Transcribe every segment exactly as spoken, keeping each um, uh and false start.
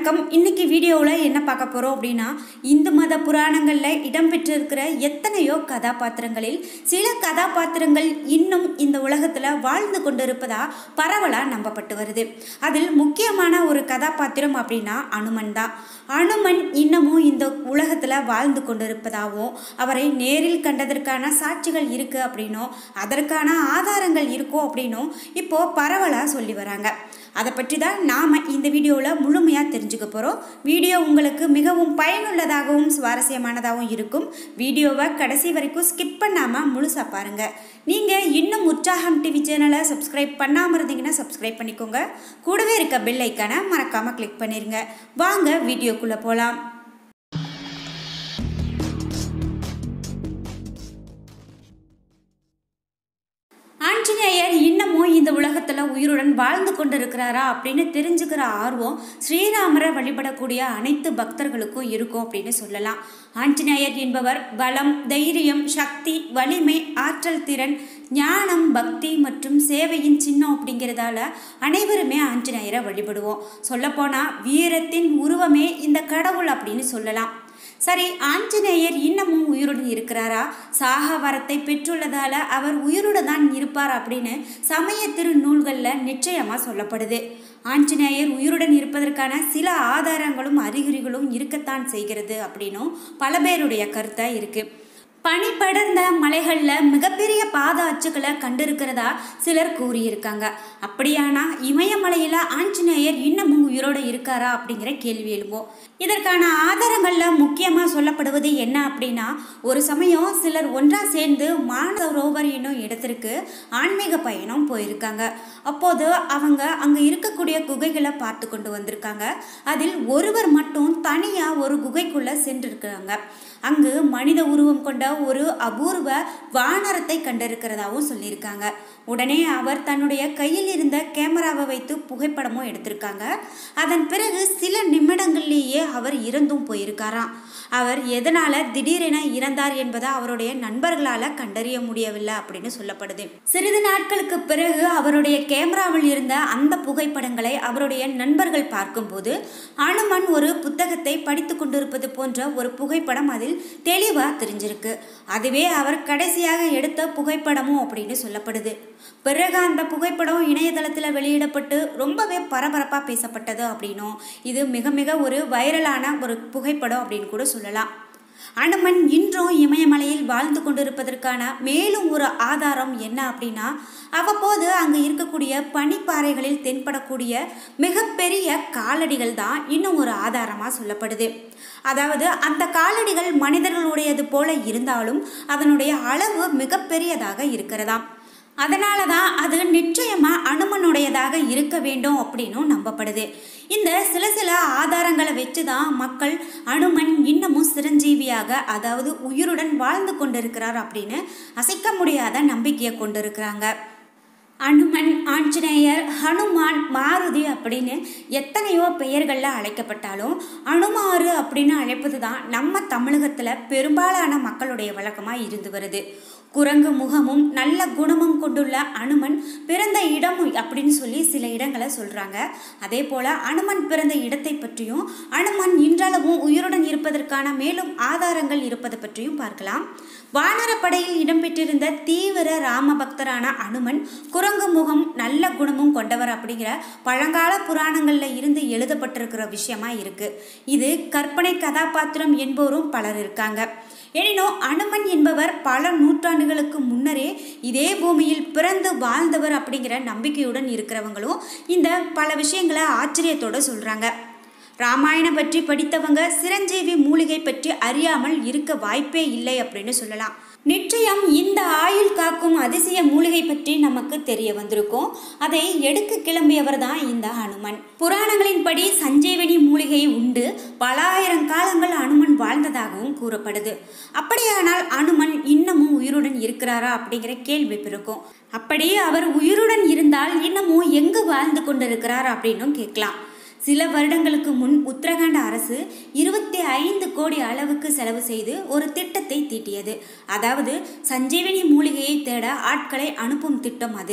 வணக்கம். இன்னைக்கு வீடியோவில் என்ன பார்க்க போகிறோம் அப்படின்னா, இந்து மத புராணங்களில் இடம்பெற்றிருக்கிற எத்தனையோ கதாபாத்திரங்களில் சில கதாபாத்திரங்கள் இன்னும் இந்த உலகத்தில் வாழ்ந்து கொண்டிருப்பதா பரவலாக நம்பப்பட்டு வருது. அதில் முக்கியமான ஒரு கதாபாத்திரம் அப்படின்னா அனுமன் தான். அனுமன் இன்னமும் இந்த உலகத்தில் வாழ்ந்து கொண்டிருப்பதாகவும் அவரை நேரில் கண்டதற்கான சாட்சிகள் இருக்குது அப்படின்னும் அதற்கான ஆதாரங்கள் இருக்கும் அப்படின்னும் இப்போது பரவலாக சொல்லி வராங்க. அதை பற்றி தான் நாம் இந்த வீடியோவில் முழுமையாக தெரிஞ்சுக்க போகிறோம். வீடியோ உங்களுக்கு மிகவும் பயனுள்ளதாகவும் சுவாரஸ்யமானதாகவும் இருக்கும். வீடியோவை கடைசி வரைக்கும் ஸ்கிப் பண்ணாமல் முழுசாக பாருங்கள். நீங்கள் இன்னும் உற்சாகம் டிவி சேனலை சப்ஸ்கிரைப் பண்ணாமல் இருந்தீங்கன்னா சப்ஸ்கிரைப் பண்ணிக்கோங்க. கூடவே இருக்க பெல் ஐக்கானை மறக்காமல் கிளிக் பண்ணிடுங்க. வாங்க வீடியோக்குள்ளே போகலாம். ஆஞ்சநேயர் இன்னமும் இந்த உலகத்தில் உயிருடன் வாழ்ந்து கொண்டிருக்கிறாரா அப்படின்னு தெரிஞ்சுக்கிற ஆர்வம் ஸ்ரீராமரை வழிபடக்கூடிய அனைத்து பக்தர்களுக்கும் இருக்கும் அப்படின்னு சொல்லலாம். ஆஞ்சநேயர் என்பவர் பலம், தைரியம், சக்தி, வலிமை, ஆற்றல், திறன், ஞானம், பக்தி மற்றும் சேவையின் சின்னம் அப்படிங்கிறதால அனைவருமே ஆஞ்சநேயரை வழிபடுவோம். சொல்லப்போனால் வீரத்தின் உருவமே இந்த கடவுள் அப்படின்னு சொல்லலாம். சரி, ஆஞ்சநேயர் இன்னமும் உயிருடன் இருக்கிறாரா? சாக வரத்தை பெற்றுள்ளதால அவர் உயிருடன் தான் இருப்பார் அப்படின்னு சமய திருநூல்களில் நிச்சயமாக சொல்லப்படுது. ஆஞ்சநேயர் உயிருடன் இருப்பதற்கான சில ஆதாரங்களும் அறிகுறிகளும் இருக்கத்தான் செய்கிறது அப்படின்னும் பல பேருடைய கருத்தை இருக்குது. பனி படர்ந்த மலைகளில் மிகப்பெரிய பாத அச்சுக்களை கண்டிருக்கிறதா சிலர் கூறியிருக்காங்க. அப்படியானா இமயமலையில் ஆஞ்சநேயர் இன்னமும் உயிரோடு இருக்காரா அப்படிங்கிற கேள்வி எழுவோம். இதற்கான ஆதாரங்களில் முக்கியமாக சொல்லப்படுவது என்ன அப்படின்னா, ஒரு சமயம் சிலர் ஒன்றாக சேர்ந்து மானசரோவர் என்னும் இடத்திற்கு ஆன்மீக பயணம் போயிருக்காங்க. அப்போது அவங்க அங்கே இருக்கக்கூடிய குகைகளை பார்த்து கொண்டு வந்திருக்காங்க. அதில் ஒருவர் மட்டும் தனியாக ஒரு குகைக்குள்ளே சென்றிருக்கிறாங்க. அங்கு மனித உருவம் கொண்ட ஒரு அபூர்வ வானரத்தை கண்டிருக்கிறதாவும் சொல்லியிருக்காங்க. உடனே அவர் தன்னுடைய கையில் இருந்த கேமராவை வைத்து புகைப்படமும் எடுத்திருக்காங்க. அதன் பிறகு சில நிமிடங்கள்லேயே அவர் இறந்தும் போயிருக்காராம். அவர் எதனால் திடீரென இறந்தார் என்பதை அவருடைய நண்பர்களால் கண்டறிய முடியவில்லை அப்படின்னு சொல்லப்படுது. சிறிது நாட்களுக்கு பிறகு அவருடைய கேமராவில் இருந்த அந்த புகைப்படங்களை அவருடைய நண்பர்கள் பார்க்கும்போது அனுமன் ஒரு புத்தகத்தை படித்து கொண்டிருப்பது போன்ற ஒரு புகைப்படம் அதில் தெளிவாக தெரிஞ்சிருக்கு. அதுவே அவர் கடைசியாக எடுத்த புகைப்படமும் அப்படின்னு சொல்லப்படுது. பிறகு அந்த புகைப்படம் இணையதளத்தில் வெளியிடப்பட்டு ரொம்பவே பரபரப்பாக பேசப்பட்டது அப்படின்னும் இது மிக மிக ஒரு வைரலான ஒரு புகைப்படம் அப்படின்னு கூட சொல்லலாம். அனுமன் இன்றும் இமயமலையில் வாழ்ந்து கொண்டிருப்பதற்கான மேலும் ஒரு ஆதாரம் என்ன அப்படின்னா, அவ்வப்போது அங்கே இருக்கக்கூடிய பனிப்பாறைகளில் தென்படக்கூடிய மிகப்பெரிய காலடிகள் தான் இன்னும் ஒரு ஆதாரமாக சொல்லப்படுது. அதாவது அந்த காலடிகள் மனிதர்களுடையது போல இருந்தாலும் அதனுடைய அளவு மிகப்பெரியதாக இருக்கிறதாம். அதனால தான் அது நிச்சயமாக அனுமனுடையதாக இருக்க வேண்டும் அப்படின்னும் நம்பப்படுது. இந்த சில சில ஆதாரங்களை வச்சு தான் மக்கள் அனுமன் இன்னமும் சிரஞ்சீவியாக, அதாவது உயிருடன் வாழ்ந்து கொண்டிருக்கிறார் அப்படின்னு அசைக்க முடியாத நம்பிக்கையை கொண்டிருக்கிறாங்க. அனுமன், ஆஞ்சநேயர், ஹனுமான், மாருதி அப்படின்னு எத்தனையோ பெயர்களில் அழைக்கப்பட்டாலும் அனுமாரு அப்படின்னு அழைப்பது தான் நம்ம தமிழகத்தில் பெரும்பாலான மக்களுடைய வழக்கமாக இருந்து வருது. குரங்கு முகமும் நல்ல குணமும் கொண்டுள்ள அனுமன் பிறந்த இடம் அப்படின்னு சொல்லி சில இடங்களை சொல்கிறாங்க. அதே போல் அனுமன் பிறந்த இடத்தை பற்றியும் அனுமன் இன்றளவும் உயிருடன் இருப்பதற்கான மேலும் ஆதாரங்கள் இருப்பதை பற்றியும் பார்க்கலாம். வானரப்படையில் இடம்பெற்றிருந்த தீவிர ராம பக்தரான அனுமன் குரங்கு முகம் நல்ல குணமும் கொண்டவர் அப்படிங்கிற பழங்கால புராணங்களில் இருந்து எழுதப்பட்டிருக்கிற விஷயமா இருக்கு. இது கற்பனை கதாபாத்திரம் என்போரும் பலர் இருக்காங்க. எனினும் அனுமன் என்பவர் பல நூற்றாண்டுகளுக்கு முன்னரே இதே பூமியில் பிறந்து வாழ்ந்தவர் அப்படிங்கிற நம்பிக்கையுடன் இருக்கிறவங்களும் இந்த பல விஷயங்களை ஆச்சரியத்தோடு சொல்கிறாங்க. ராமாயணம் பற்றி படித்தவங்க சிரஞ்சீவி மூலிகை பற்றி அறியாமல் இருக்க வாய்ப்பே இல்லை அப்படின்னு சொல்லலாம். நிச்சயம் இந்த ஆயுள் காக்கும் அதிசய மூலிகை பற்றி நமக்கு தெரிய வந்திருக்கும். அதை எடுக்க கிளம்பியவர் தான் இந்த அனுமன். புராணங்களின்படி சஞ்சீவனி மூலிகை உண்டு பல ஆயிரம் காலங்கள் அனுமன் வாழ்ந்ததாகவும் கூறப்படுது. அப்படியானால் அனுமன் இன்னமும் உயிருடன் இருக்கிறாரா அப்படிங்கிற கேள்வி பிறக்கும். அப்படி அவர் உயிருடன் இருந்தால் இன்னமும் எங்கு வாழ்ந்து கொண்டிருக்கிறார் அப்படின்னும் கேட்கலாம். சில வருடங்களுக்கு முன் உத்தரகாண்ட் அரசு இருபத்தி ஐந்து கோடி அளவுக்கு செலவு செய்து ஒரு திட்டத்தை தீட்டியது. அதாவது சஞ்சீவனி மூலிகையை தேட ஆட்களை அனுப்பும் திட்டம் அது.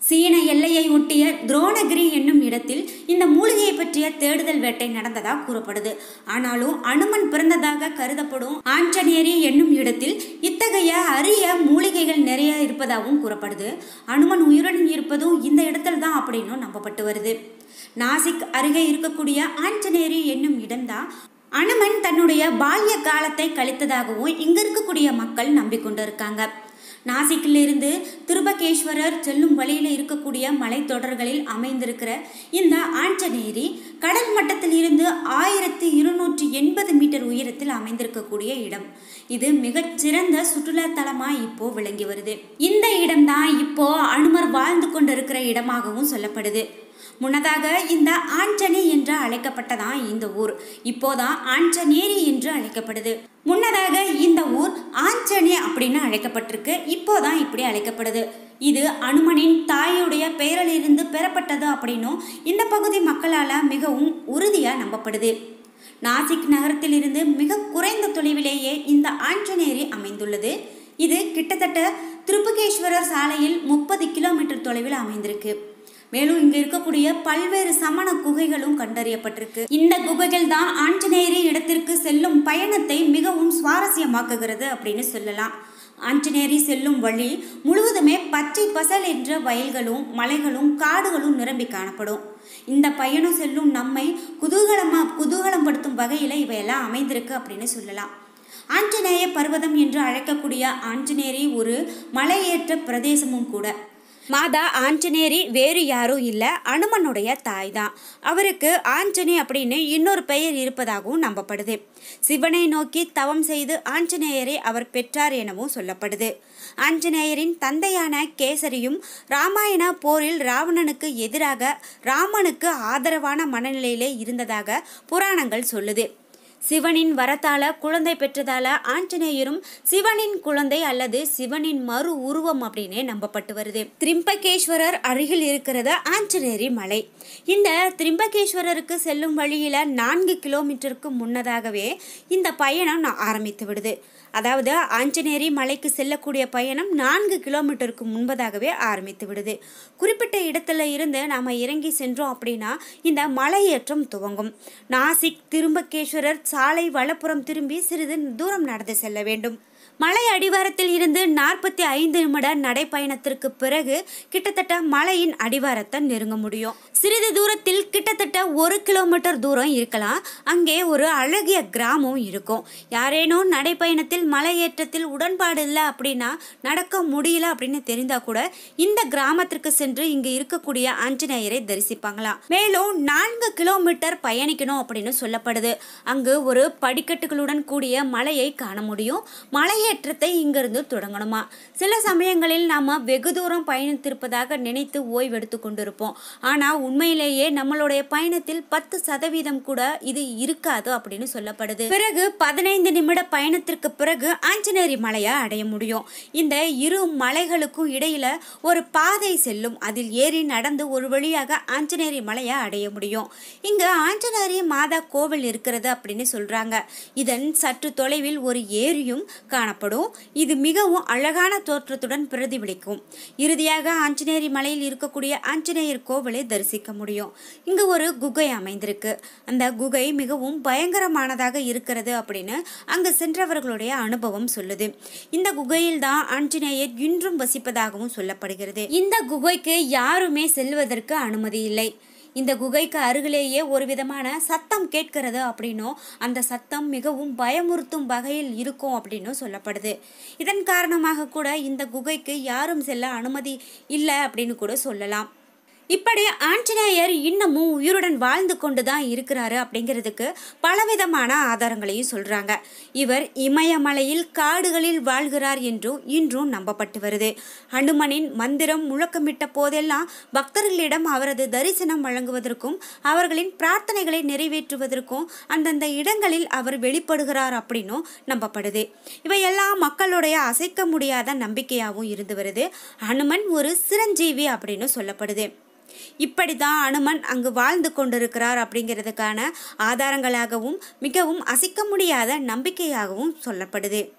சீன எல்லையை ஒட்டிய துரோணகிரி என்னும் இடத்தில் இந்த மூலிகையை பற்றிய தேடுதல் வேட்டை நடந்ததாக கூறப்படுது. ஆனாலும் அனுமன் பிறந்ததாக கருதப்படும் ஆஞ்சநேரி என்னும் இடத்தில் இத்தகைய அரிய மூலிகைகள் நிறைய இருப்பதாகவும் கூறப்படுது. அனுமன் உயிருடன் இருப்பதும் இந்த இடத்துல தான் அப்படின்னு நம்பப்பட்டு வருது. நாசிக் அருகே இருக்கக்கூடிய ஆஞ்சநேரி என்னும் இடம்தான் அனுமன் தன்னுடைய பால்ய காலத்தை கழித்ததாகவும் இங்க இருக்கக்கூடிய மக்கள் நம்பிக்கொண்டு இருக்காங்க. நாசிக்கிலிருந்து திருபகேஸ்வரர் செல்லும் வழியில் இருக்கக்கூடிய மலைத்தொடர்களில் அமைந்திருக்கிற இந்த ஆஞ்சநேரி கடல் மட்டத்தில் இருந்து ஆயிரத்தி இருநூற்றி எண்பது மீட்டர் உயரத்தில் அமைந்திருக்கக்கூடிய இடம். இது மிகச்சிறந்த சுற்றுலா தலமாக இப்போ விளங்கி வருது. இந்த இடம்தான் இப்போ அனுமர் வாழ்ந்து கொண்டிருக்கிற இடமாகவும் சொல்லப்படுது. முன்னதாக இந்த ஆஞ்சனி என்று அழைக்கப்பட்டதான் இந்த ஊர் இப்போதான் ஆஞ்சநேரி என்று அழைக்கப்படுது. முன்னதாக இந்த ஊர் ஆஞ்சனி அப்படின்னு அழைக்கப்பட்டிருக்கு, இப்போதான் இப்படி அழைக்கப்படுது. இது அனுமனின் தாயுடைய பெயரிலிருந்து பெறப்பட்டது அப்படின்னும் இந்த பகுதி மக்களால் மிகவும் உறுதியாக நம்பப்படுது. நாசிக் நகரத்திலிருந்து மிக குறைந்த தொலைவிலேயே இந்த ஆஞ்சநேரி அமைந்துள்ளது. இது கிட்டத்தட்ட திருபகேஸ்வரர் சாலையில் முப்பது கிலோமீட்டர் தொலைவில் அமைந்திருக்கு. மேலும் இங்க இருக்கக்கூடிய பல்வேறு சமண குகைகளும் கண்டறியப்பட்டிருக்கு. இந்த குகைகள் தான் ஆஞ்சநேரி இடத்திற்கு செல்லும் பயணத்தை மிகவும் சுவாரஸ்யமாக்குகிறது அப்படின்னு சொல்லலாம். ஆஞ்சநேரி செல்லும் வழி முழுவதுமே பச்சை பசல் என்ற வயல்களும் மலைகளும் காடுகளும் நிரம்பி காணப்படும். இந்த பயணம் செல்லும் நம்மை குதூகலமா குதூகலம் படுத்தும் வகையில இவையெல்லாம் அமைந்திருக்கு அப்படின்னு சொல்லலாம். ஆஞ்சநேய பர்வதம் என்று அழைக்கக்கூடிய ஆஞ்சநேரி ஒரு மலையேற்ற பிரதேசமும் கூட. மாதா ஆஞ்சநேரி வேறு யாரும் இல்லை, அனுமனுடைய தாய் தான். அவருக்கு ஆஞ்சனி அப்படின்னு இன்னொரு பெயர் இருப்பதாகவும் நம்பப்படுது. சிவனை நோக்கி தவம் செய்து ஆஞ்சநேயரை அவர் பெற்றார் எனவும் சொல்லப்படுது. ஆஞ்சநேயரின் தந்தையான கேசரியும் ராமாயண போரில் ராவணனுக்கு எதிராக ராமனுக்கு ஆதரவான மனநிலையிலே இருந்ததாக புராணங்கள் சொல்லுது. சிவனின் வரத்தால குழந்தை பெற்றதால ஆஞ்சநேயரும் சிவனின் குழந்தை அல்லது சிவனின் மறு உருவம் அப்படின்னே நம்பப்பட்டு வருது. திரிம்பகேஸ்வரர் அருகில் இருக்கிறது ஆஞ்சநேரி மலை. இந்த திரிம்பகேஸ்வரருக்கு செல்லும் வழியில நான்கு கிலோமீட்டருக்கு முன்னதாகவே இந்த பயணம் ஆரம்பித்து விடுது. அதாவது ஆஞ்சநேரி மலைக்கு செல்லக்கூடிய பயணம் நான்கு கிலோமீட்டருக்கு முன்பதாகவே ஆரம்பித்து விடுது. குறிப்பிட்ட இடத்துல இருந்து நாம் இறங்கி சென்றோம் அப்படின்னா இந்த மலையேற்றம் துவங்கும். நாசிக் திரும்பகேஸ்வரர் சாலை வலப்புறம் திரும்பி சிறிது தூரம் நடந்து செல்ல வேண்டும். மலை அடிவாரத்தில் இருந்து நாற்பத்தி ஐந்து நிமிட நடைப்பயணத்திற்கு பிறகு கிட்டத்தட்ட மலையின் அடிவாரத்தை நெருங்க முடியும். சிறிது தூரத்தில் கிட்டத்தட்ட ஒரு கிலோமீட்டர் தூரம் இருக்கலாம். அங்கே ஒரு அழகிய கிராமம் இருக்கும். யாரேனும் நடைப்பயணத்தில் மலையேற்றத்தில் உடன்பாடு இல்லை அப்படின்னா நடக்க முடியல அப்படின்னு தெரிந்தா கூட இந்த கிராமத்திற்கு சென்று இங்கு இருக்கக்கூடிய ஆஞ்சநேயரை தரிசிப்பாங்களாம். மேலும் நான்கு கிலோமீட்டர் பயணிக்கணும் அப்படின்னு சொல்லப்படுது. அங்கு ஒரு படிக்கட்டுகளுடன் கூடிய மலையை காண முடியும். மலை ஏற்றத்தை இங்கிருந்து தொடங்கணுமா. சில சமயங்களில் நாம வெகு தூரம் பயணித்திருப்பதாக நினைத்து ஓய்வெடுத்து கொண்டிருப்போம். ஆனா உண்மையிலேயே நம்மளுடைய பயணத்தில் பத்து சதவீதம் கூட இது இருக்காது அப்படின்னு சொல்லப்படுது. பிறகு பதினைந்து நிமிட பயணத்திற்கு பிறகு ஆஞ்சநேரி மலையை அடைய முடியும். இந்த இரு மலைகளுக்கும் இடையில ஒரு பாதை செல்லும். அதில் ஏறி நடந்து ஒரு வழியாக ஆஞ்சநேரி மலையை அடைய முடியும். இங்க ஆஞ்சநேரி மாதா கோவில் இருக்கிறது அப்படின்னு சொல்றாங்க. இதன் சற்று தொலைவில் ஒரு ஏரியும் காணப்படும். இது மிகவும் அழகான தோற்றத்துடன் பிரதிபலிக்கும். இறுதியாக ஆஞ்சநேரி மலையில் இருக்கக்கூடிய ஆஞ்சநேயர் கோவிலை தரிசிக்க முடியும். இங்கு ஒரு குகை அமைந்திருக்கு. அந்த குகை மிகவும் பயங்கரமானதாக இருக்கிறது அப்படின்னு அங்கு சென்றவர்களுடைய அனுபவம் சொல்லுது. இந்த குகையில் தான் ஆஞ்சநேயர் இன்றும் வசிப்பதாகவும் சொல்லப்படுகிறது. இந்த குகைக்கு யாருமே செல்வதற்கு அனுமதி இல்லை. இந்த குகைக்கு அருகிலேயே ஒரு விதமான சத்தம் கேட்கிறது அப்படின்னும் அந்த சத்தம் மிகவும் பயமுறுத்தும் வகையில் இருக்கும் அப்படின்னு சொல்லப்படுது. இதன் காரணமாக கூட இந்த குகைக்கு யாரும் செல்ல அனுமதி இல்லை அப்படின்னு கூட சொல்லலாம். இப்படி ஆஞ்சநேயர் இன்னமும் உயிருடன் வாழ்ந்து கொண்டுதான் இருக்கிறாரு அப்படிங்கிறதுக்கு பலவிதமான ஆதாரங்களையும் சொல்றாங்க. இவர் இமயமலையில் காடுகளில் வாழ்கிறார் என்றும் இன்றும் நம்பப்பட்டு வருது. ஹனுமனின் மந்திரம் முழக்கமிட்ட போதெல்லாம் பக்தர்களிடம் அவரது தரிசனம் வழங்குவதற்கும் அவர்களின் பிரார்த்தனைகளை நிறைவேற்றுவதற்கும் அந்தந்த இடங்களில் அவர் வெளிப்படுகிறார் அப்படின்னும் நம்பப்படுது. இவையெல்லாம் மக்களுடைய அசைக்க முடியாத நம்பிக்கையாகவும் இருந்து வருது. ஹனுமன் ஒரு சிரஞ்சீவி அப்படின்னு சொல்லப்படுது. இப்படிதான் அனுமன் அங்கு வாழ்ந்து கொண்டிருக்கிறார் அப்படிங்கிறதுக்கான ஆதாரங்களாகவும் மிகவும் அசைக்க முடியாத நம்பிக்கையாகவும் சொல்லப்படுது.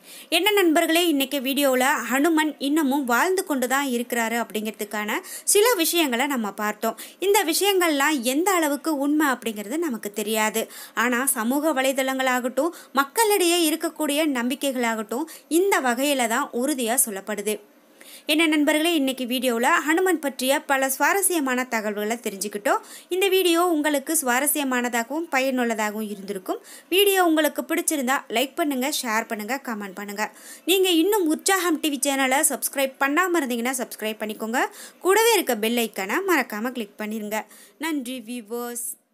என்ன நண்பர்களே, இன்றைக்கி வீடியோவில் ஹனுமன் இன்னமும் வாழ்ந்து கொண்டு தான் இருக்கிறாரு அப்படிங்கிறதுக்கான சில விஷயங்களை நம்ம பார்த்தோம். இந்த விஷயங்கள்லாம் எந்த அளவுக்கு உண்மை அப்படிங்கிறது நமக்கு தெரியாது. ஆனால் சமூக வலைதளங்களாகட்டும், மக்களிடையே இருக்கக்கூடிய நம்பிக்கைகளாகட்டும் இந்த வகையில் தான் உறுதியாக சொல்லப்படுது. என்ன நண்பர்களே, இன்றைக்கி வீடியோவில் ஹனுமன் பற்றிய பல சுவாரஸ்யமான தகவல்களை தெரிஞ்சுக்கிட்டோம். இந்த வீடியோ உங்களுக்கு சுவாரஸ்யமானதாகவும் பயனுள்ளதாகவும் இருந்திருக்கும். வீடியோ உங்களுக்கு பிடிச்சிருந்தா லைக் பண்ணுங்கள், ஷேர் பண்ணுங்கள், கமெண்ட் பண்ணுங்கள். நீங்கள் இன்னும் உற்சாகம் டிவி சேனலை சப்ஸ்கிரைப் பண்ணாமல் இருந்தீங்கன்னா சப்ஸ்கிரைப் பண்ணிக்கோங்க. கூடவே இருக்க பெல் ஐக்கானை மறக்காமல் கிளிக் பண்ணிடுங்க. நன்றி வியூவர்ஸ்.